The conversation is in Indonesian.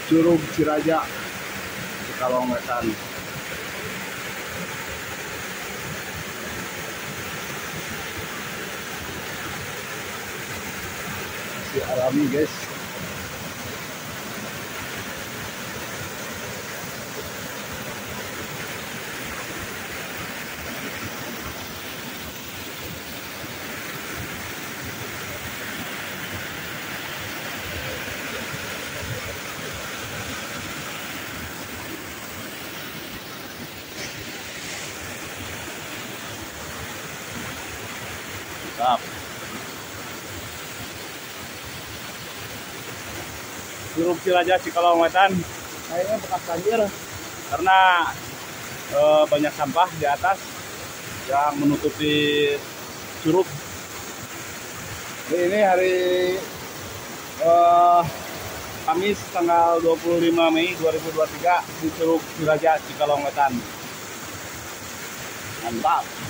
Curug Ciraja, Cikalong Wetan. Masih alami guys. Mantap. Curug Ciraja Cikalong Wetan. Kayaknya bekas banjir karena banyak sampah di atas yang menutupi curug. Ini hari Kamis tanggal 25 Mei 2023 di Curug Ciraja Cikalong Wetan. Mantap.